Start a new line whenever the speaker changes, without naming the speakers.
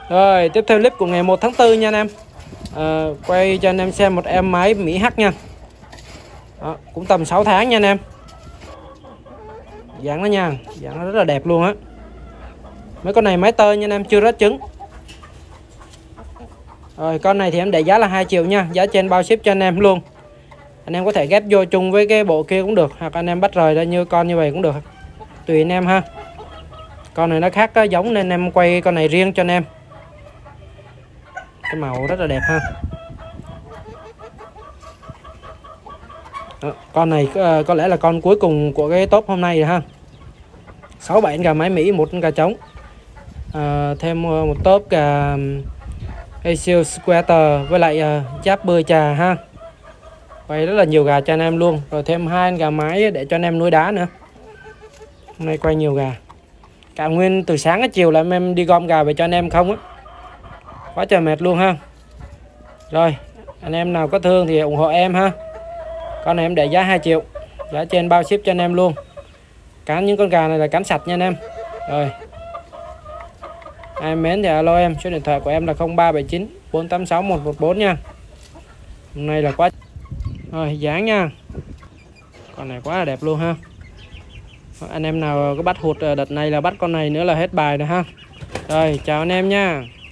Rồi tiếp theo clip của ngày 1 tháng 4 nha anh em. Quay cho anh em xem một em máy Mỹ H nha. Đó, cũng tầm 6 tháng nha anh em. Dáng nó nha, dáng nó rất là đẹp luôn á. Mấy con này máy tơ nha anh em, chưa rớt trứng. Rồi con này thì em để giá là 2 triệu nha, giá trên bao ship cho anh em luôn. Anh em có thể ghép vô chung với cái bộ kia cũng được, hoặc anh em bắt rời ra như con như vậy cũng được, tùy anh em ha. Con này nó khác giống nên em quay con này riêng cho anh em. Cái màu rất là đẹp ha. Đó, con này có lẽ là con cuối cùng của cái top hôm nay rồi ha. 6-7 gà máy Mỹ, một gà trống, thêm một top gà Asil Squatter với lại giáp bơi trà ha. Quay rất là nhiều gà cho anh em luôn. Rồi thêm 2 gà mái để cho anh em nuôi đá nữa. Hôm nay quay nhiều gà. Cả nguyên từ sáng đến chiều là em đi gom gà về cho anh em không á. Quá trời mệt luôn ha. Rồi anh em nào có thương thì ủng hộ em ha. Con này em để giá 2 triệu, giá trên bao ship cho anh em luôn. Cán những con gà này là cán sạch nha anh em. Rồi ai mến thì alo em, số điện thoại của em là 0379 486 114 nha. Hôm nay là quá. Rồi dáng nha, con này quá là đẹp luôn ha. Anh em nào có bắt hụt đợt này là bắt con này nữa là hết bài rồi ha. Rồi chào anh em nha.